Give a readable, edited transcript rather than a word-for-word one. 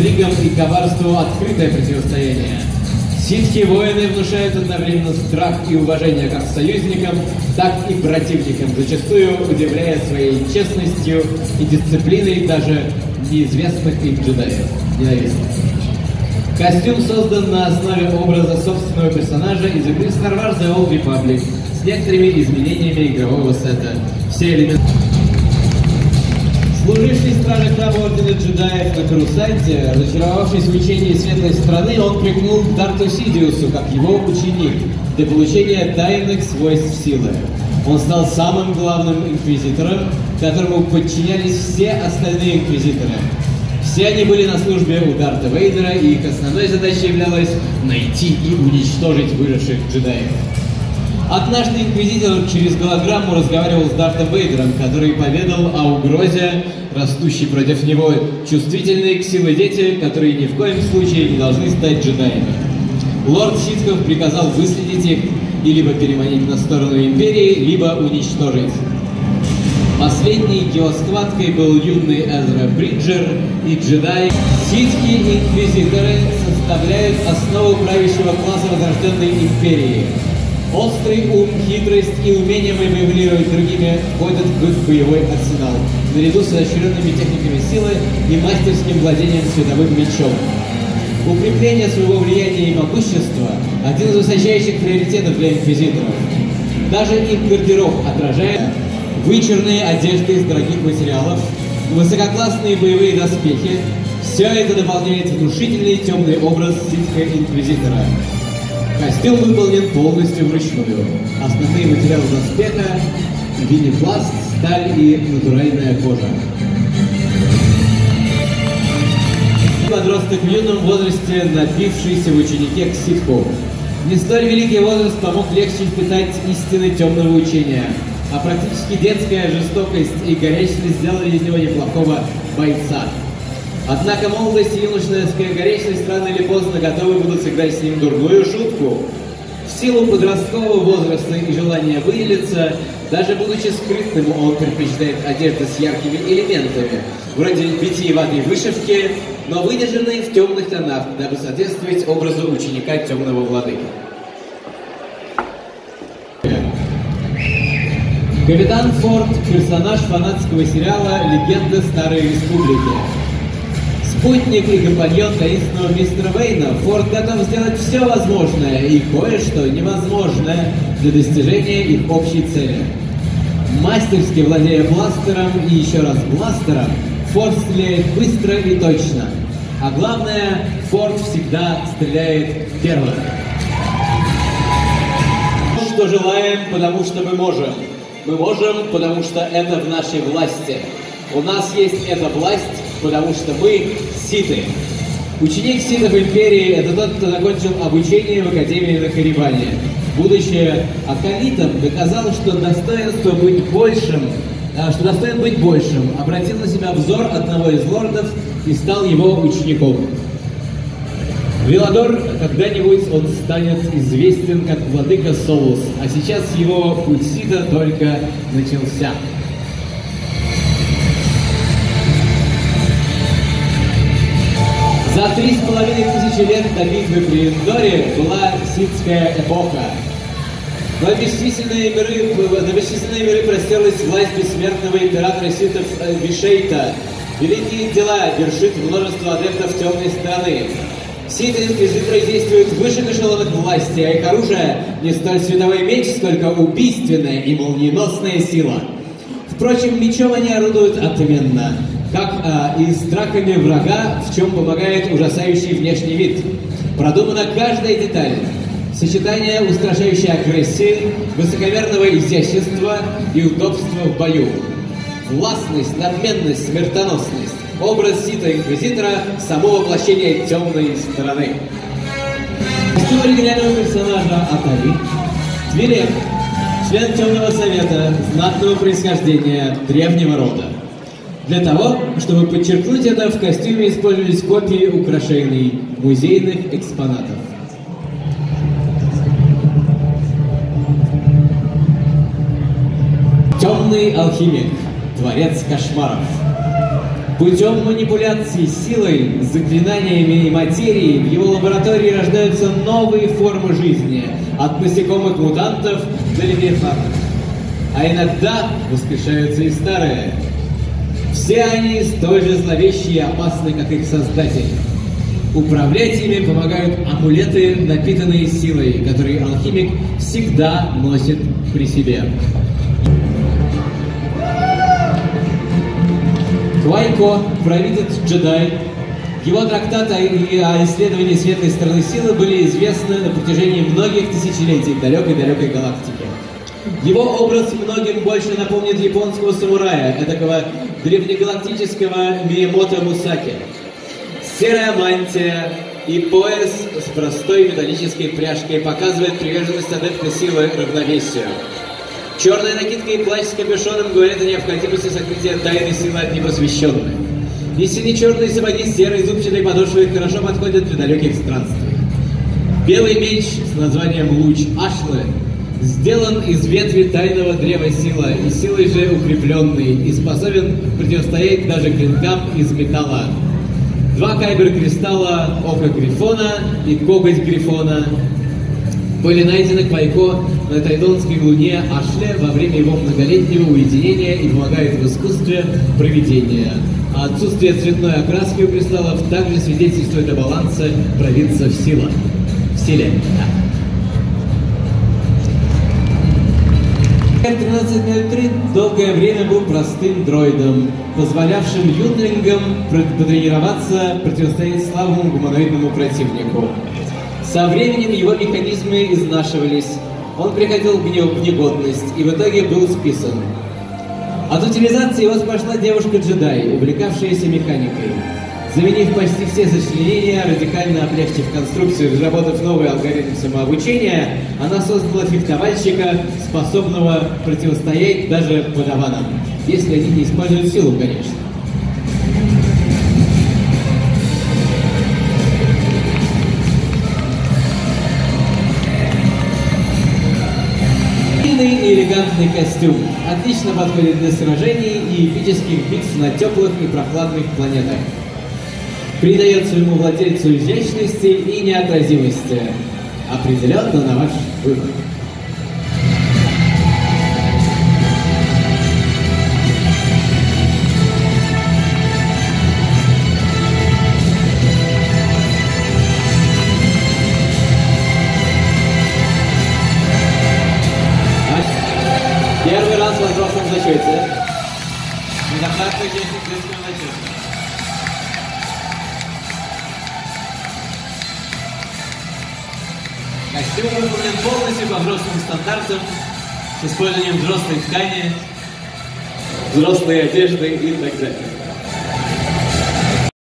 интригам и коварству открытое противостояние. Ситхи-воины внушают одновременно страх и уважение как союзникам, так и противникам, зачастую удивляя своей честностью и дисциплиной даже неизвестных им джедаев. Ненавистных. Костюм создан на основе образа собственного персонажа из игры Star Wars The Old Republic с некоторыми изменениями игрового сета. Все элементы. Служивший стражей храма Ордена Джедаев на Корусанте, разочаровавшись в учении Светлой Страны, он прикнул к Дарту Сидиусу, как его ученик, для получения тайных свойств силы. Он стал самым главным инквизитором, которому подчинялись все остальные инквизиторы. Все они были на службе у Дарта Вейдера, и их основной задачей являлось найти и уничтожить выросших джедаев. Однажды инквизитор через голограмму разговаривал с Дартом Вейдером, который поведал о угрозе, растущей против него чувствительные к силе дети, которые ни в коем случае не должны стать джедаями. Лорд Ситхов приказал выследить их и либо переманить на сторону Империи, либо уничтожить. Последней его схваткой был юный Эзра Бриджер и джедаи. Ситхи-инквизиторы составляют основу правящего класса возрожденной Империи. Острый ум, хитрость и умение манипулировать другими входят в их боевой арсенал, наряду с изощренными техниками силы и мастерским владением световым мечом. Укрепление своего влияния и могущества – один из высочайших приоритетов для инквизиторов. Даже их гардероб отражает вычурные одежды из дорогих материалов, высококлассные боевые доспехи. Все это дополняет внушительный темный образ ситха-инквизитора. Костюм выполнен полностью вручную. Основные материалы доспеха – винипласт, сталь и натуральная кожа. Подросток в юном возрасте, напившийся в ученике к ситху. Не столь великий возраст помог легче испытать истины темного учения, а практически детская жестокость и горячность сделали из него неплохого бойца. Однако молодость и юношеская горячность рано или поздно готовы будут сыграть с ним дурную шутку. В силу подросткового возраста и желания выделиться, даже будучи скрытным, он предпочитает одежду с яркими элементами, вроде витиеватой вышивки, но выдержанные в темных тонах, дабы соответствовать образу ученика темного владыки. Капитан Форд – персонаж фанатского сериала «Легенда Старой Республики». Спутник и компаньон таинственного мистера Вейна, Форд готов сделать все возможное и кое-что невозможное для достижения их общей цели. Мастерски владея бластером и еще раз бластером, Форд стреляет быстро и точно. А главное, Форд всегда стреляет первым. Что желаем, потому что мы можем. Мы можем, потому что это в нашей власти. У нас есть эта власть, потому что мы ситы. Ученик ситов Империи – это тот, кто закончил обучение в Академии на Корибане. Будучи акалитом, доказал, что достоин быть большим, обратил на себя взор одного из лордов и стал его учеником. Веладор, когда-нибудь он станет известен как владыка Солус, а сейчас его путь сита только начался. За 3500 лет до битвы при Эндоре была ситская эпоха. На бесчисленные миры простерлась власть бессмертного императора ситов Вишейта. Великие дела вершит множество адептов темной стороны. Ситы-инквизиторы действуют выше эшелонов власти, а их оружие не столь световой меч, сколько убийственная и молниеносная сила. Впрочем, мечом они орудуют отменно, как и страхами врага, в чем помогает ужасающий внешний вид. Продумана каждая деталь. Сочетание устрашающей агрессии, высокомерного изящества и удобства в бою. Властность, надменность, смертоносность. Образ сита-инквизитора – само воплощение темной стороны. Костюм оригинального персонажа Атари. Твилек, член Темного Совета, знатного происхождения, древнего рода. Для того, чтобы подчеркнуть это, в костюме использовались копии украшений музейных экспонатов. Темный алхимик, творец кошмаров. Путем манипуляций силой, заклинаниями и материей в его лаборатории рождаются новые формы жизни, от насекомых-мутантов до левиафанов. А иногда воскрешаются и старые. Все они столь же зловещие и опасны, как их создатель. Управлять ими помогают амулеты, напитанные силой, которые алхимик всегда носит при себе. Квайко, провидец джедай, его трактаты о исследовании светлой стороны силы были известны на протяжении многих тысячелетий в далекой-далекой галактике. Его образ многим больше напомнит японского самурая, этакого древнегалактического Миямото Мусаки. Серая мантия и пояс с простой металлической пряжкой показывают приверженность адепта силы равновесию. Черная накидка и плащ с капюшоном говорят о необходимости сокрытия тайной силы от непосвященных. И сине-черные сапоги с серой зубчатой подошвой хорошо подходят для далеких странствий. Белый меч с названием Луч Ашлы сделан из ветви тайного древа сила и силой же укрепленный и способен противостоять даже клинкам из металла. 2 кайбер-кристалла Ока Грифона и Коготь Грифона были найдены Квайко на Тайдонской луне Ашле во время его многолетнего уединения и помогают в искусстве провидения. А отсутствие цветной окраски у кристаллов также свидетельствует о балансе провидца в силе. Р-1303 долгое время был простым дроидом, позволявшим юнглингам потренироваться, противостоять слабому гуманоидному противнику. Со временем его механизмы изнашивались, он приходил в негодность и в итоге был списан. От утилизации его спасла девушка-джедай, увлекавшаяся механикой. Заменив почти все сочленения, радикально облегчив конструкцию, разработав новый алгоритм самообучения, она создала фехтовальщика, способного противостоять даже подаванам, если они не используют силу, конечно. И элегантный костюм отлично подходит для сражений и эпических битв на теплых и прохладных планетах. Придает своему владельцу изящности и неотразимости. Определенно на ваш выбор. Первый раз в взрослом зачете. Недостаточно детского зачета. Костюм выполнен полностью по взрослым стандартам, с использованием взрослой ткани, взрослой одежды и так далее.